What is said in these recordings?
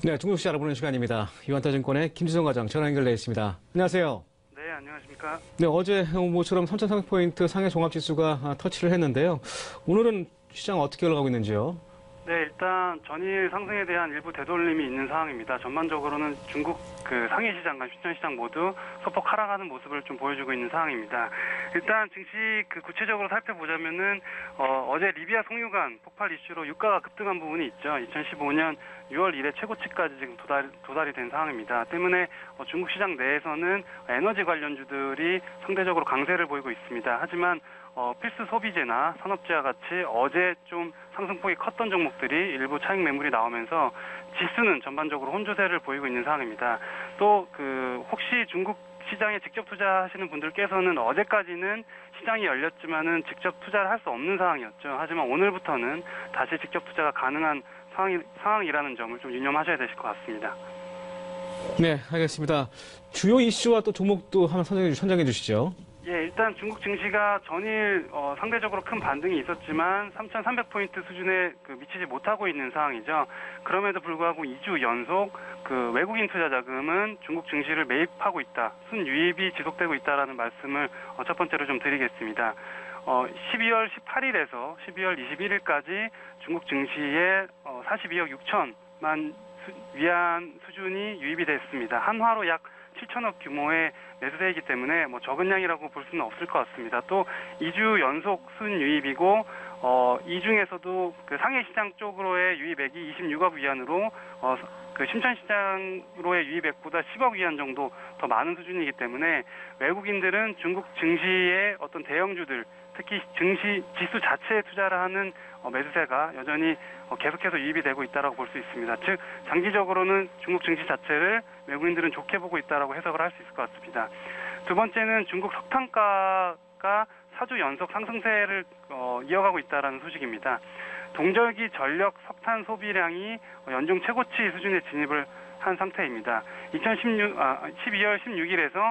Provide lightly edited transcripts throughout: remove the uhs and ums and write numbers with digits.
네, 중국 시장 알아보는 시간입니다. 유한타증권의 김지성 과장 전화 연결돼 있습니다. 안녕하세요. 네, 안녕하십니까. 네, 어제 모처럼 3,300포인트 상해 종합지수가 터치를 했는데요. 오늘은 시장 어떻게 올라가고 있는지요? 네, 일단 전일 상승에 대한 일부 되돌림이 있는 상황입니다. 전반적으로는 중국 상해 시장과 슈전 시장 모두 소폭 하락하는 모습을 좀 보여주고 있는 상황입니다. 일단 증시 구체적으로 살펴보자면은 어제 리비아 송유관 폭발 이슈로 유가가 급등한 부분이 있죠. 2015년 6월 이래 최고치까지 지금 도달이 된 상황입니다. 때문에 중국 시장 내에서는 에너지 관련주들이 상대적으로 강세를 보이고 있습니다. 하지만 필수 소비재나 산업재와 같이 어제 좀 상승폭이 컸던 종목들이 일부 차익 매물이 나오면서 지수는 전반적으로 혼조세를 보이고 있는 상황입니다. 또 혹시 중국 시장에 직접 투자하시는 분들께서는 어제까지는 시장이 열렸지만은 직접 투자를 할 수 없는 상황이었죠. 하지만 오늘부터는 다시 직접 투자가 가능한 상황이라는 점을 좀 유념하셔야 되실 것 같습니다. 네, 알겠습니다. 주요 이슈와 또 종목도 한번 선정해 주시죠. 예, 일단 중국 증시가 전일 상대적으로 큰 반등이 있었지만 3,300포인트 수준에 미치지 못하고 있는 상황이죠. 그럼에도 불구하고 2주 연속 외국인 투자 자금은 중국 증시를 매입하고 있다. 순유입이 지속되고 있다라는 말씀을 첫 번째로 좀 드리겠습니다. 12월 18일에서 12월 21일까지 중국 증시에 42억 6천만 위안 수준이 유입이 됐습니다. 한화로 약 7천억 규모의 매수세이기 때문에 적은 양이라고 볼 수는 없을 것 같습니다. 또 2주 연속 순유입이고 이 중에서도 상해 시장 쪽으로의 유입액이 26억 위안으로 심천 시장으로의 유입액보다 10억 위안 정도 더 많은 수준이기 때문에 외국인들은 중국 증시의 어떤 대형주들, 특히 증시 지수 자체에 투자를 하는 매수세가 여전히 계속해서 유입이 되고 있다고 볼 수 있습니다. 즉 장기적으로는 중국 증시 자체를 외국인들은 좋게 보고 있다고 해석을 할 수 있을 것 같습니다. 두 번째는 중국 석탄가가 4주 연속 상승세를 이어가고 있다는 소식입니다. 동절기 전력 석탄 소비량이 연중 최고치 수준에 진입을 한 상태입니다. 12월 16일에서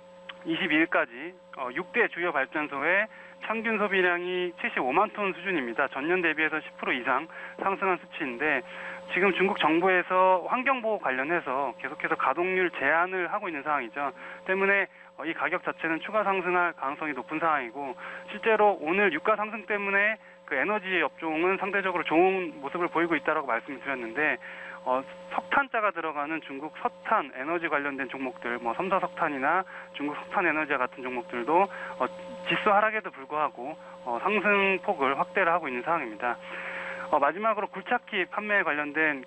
22일까지 6대 주요 발전소의 평균 소비량이 75만 톤 수준입니다. 전년 대비해서 10% 이상 상승한 수치인데 지금 중국 정부에서 환경보호 관련해서 계속해서 가동률 제한을 하고 있는 상황이죠. 때문에 이 가격 자체는 추가 상승할 가능성이 높은 상황이고 실제로 오늘 유가 상승 때문에 에너지 업종은 상대적으로 좋은 모습을 보이고 있다고 말씀을 드렸는데 석탄자가 들어가는 중국 석탄 에너지 관련된 종목들, 삼사석탄이나 중국 석탄에너지와 같은 종목들도 지수 하락에도 불구하고 상승폭을 확대를 하고 있는 상황입니다. 마지막으로 굴착기 판매에 관련된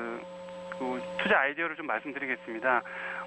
투자 아이디어를 좀 말씀드리겠습니다.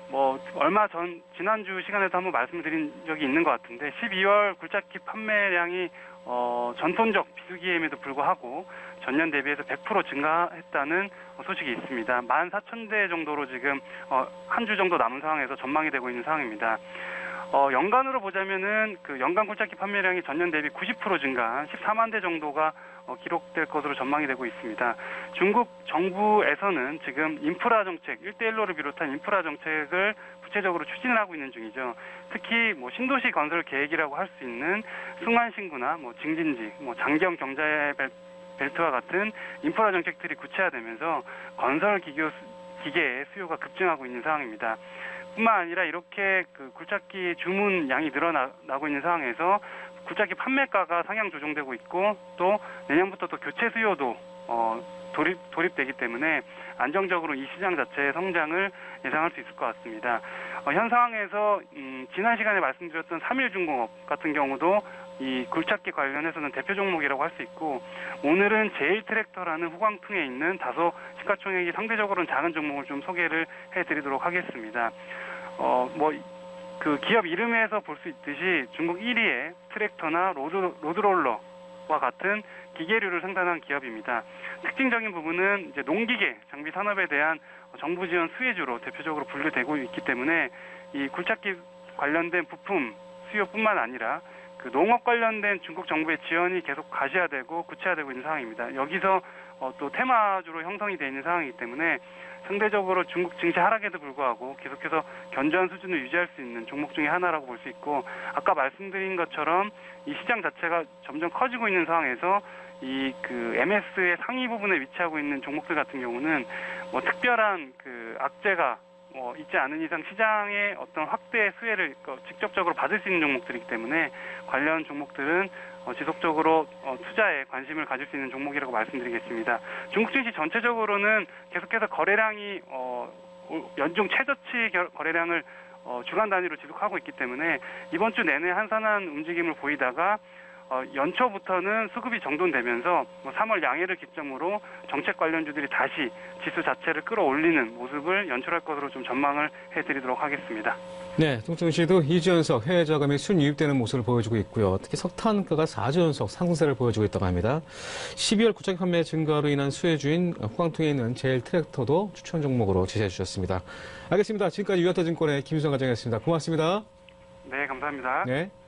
지난주 시간에도 한번 말씀드린 적이 있는 것 같은데 12월 굴착기 판매량이 전통적 비수기임에도 불구하고 전년 대비해서 100% 증가했다는 소식이 있습니다. 14,000대 정도로 지금 한 주 정도 남은 상황에서 전망이 되고 있는 상황입니다. 연간으로 보자면은 연간 굴착기 판매량이 전년 대비 90% 증가한 14만 대 정도가 기록될 것으로 전망이 되고 있습니다. 중국 정부에서는 지금 인프라 정책, 1대1로를 비롯한 인프라 정책을 구체적으로 추진을 하고 있는 중이죠. 특히 신도시 건설 계획이라고 할 수 있는 승완신구나 징진지, 장경 경제 벨트와 같은 인프라 정책들이 구체화되면서 건설 기계의 수요가 급증하고 있는 상황입니다. 뿐만 아니라 이렇게 굴착기 주문 양이 늘어나고 있는 상황에서 굴착기 판매가가 상향 조정되고 있고 또 내년부터 또 교체 수요도 돌입되기 때문에 안정적으로 이 시장 자체의 성장을 예상할 수 있을 것 같습니다. 현 상황에서 지난 시간에 말씀드렸던 3일중공업 같은 경우도 이 굴착기 관련해서는 대표 종목이라고 할 수 있고 오늘은 제일트랙터라는 후광퉁에 있는 다소 시가총액이 상대적으로는 작은 종목을 좀 소개를 해드리도록 하겠습니다. 기업 이름에서 볼 수 있듯이 중국 1위의 트랙터나 로드롤러와 같은 기계류를 생산한 기업입니다. 특징적인 부분은 이제 농기계 장비 산업에 대한 정부 지원 수혜주로 대표적으로 분류되고 있기 때문에 이 굴착기 관련된 부품 수요뿐만 아니라 농업 관련된 중국 정부의 지원이 계속 가시화되고 구체화되고 있는 상황입니다. 여기서 또 테마주로 형성이 되어 있는 상황이기 때문에 상대적으로 중국 증시 하락에도 불구하고 계속해서 견조한 수준을 유지할 수 있는 종목 중에 하나라고 볼 수 있고, 아까 말씀드린 것처럼 이 시장 자체가 점점 커지고 있는 상황에서 이 그 MS의 상위 부분에 위치하고 있는 종목들 같은 경우는 뭐 특별한 그 악재가 있지 않은 이상 시장의 어떤 확대 수혜를 직접적으로 받을 수 있는 종목들이기 때문에 관련 종목들은 지속적으로 투자에 관심을 가질 수 있는 종목이라고 말씀드리겠습니다. 중국 증시 전체적으로는 계속해서 거래량이 연중 최저치 거래량을 주간 단위로 지속하고 있기 때문에 이번 주 내내 한산한 움직임을 보이다가 연초부터는 수급이 정돈되면서 3월 양해를 기점으로 정책 관련주들이 다시 지수 자체를 끌어올리는 모습을 연출할 것으로 좀 전망을 해드리도록 하겠습니다. 네, 통증시도 2주 연속 해외 자금이 순유입되는 모습을 보여주고 있고요. 특히 석탄가가 4주 연속 상승세를 보여주고 있다고 합니다. 12월 국제 판매 증가로 인한 수혜주인 후광통에 있는 제일 트랙터도 추천 종목으로 제시해 주셨습니다. 알겠습니다. 지금까지 유아터증권의 김수영 과장이었습니다. 고맙습니다. 네, 감사합니다. 네.